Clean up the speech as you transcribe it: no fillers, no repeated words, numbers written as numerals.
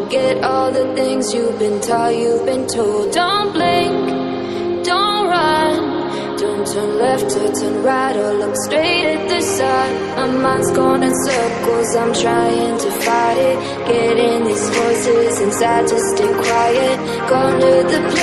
forget all the things you've been taught, you've been told. Don't blink, don't run, don't turn left or turn right or look straight at the sun. My mind's going in circles, I'm trying to fight it, getting these voices inside to stay quiet. Gone to the place